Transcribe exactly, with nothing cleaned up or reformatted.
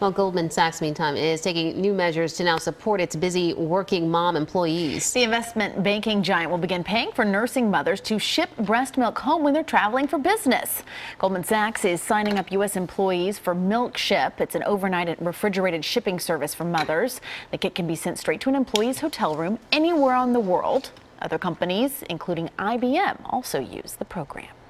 Well, Goldman Sachs, meantime, is taking new measures to now support its busy working mom employees. The investment banking giant will begin paying for nursing mothers to ship breast milk home when they're traveling for business. Goldman Sachs is signing up U S employees for Milk Ship. It's an overnight and refrigerated shipping service for mothers. The kit can be sent straight to an employee's hotel room anywhere on the world. Other companies, including I B M, also use the program.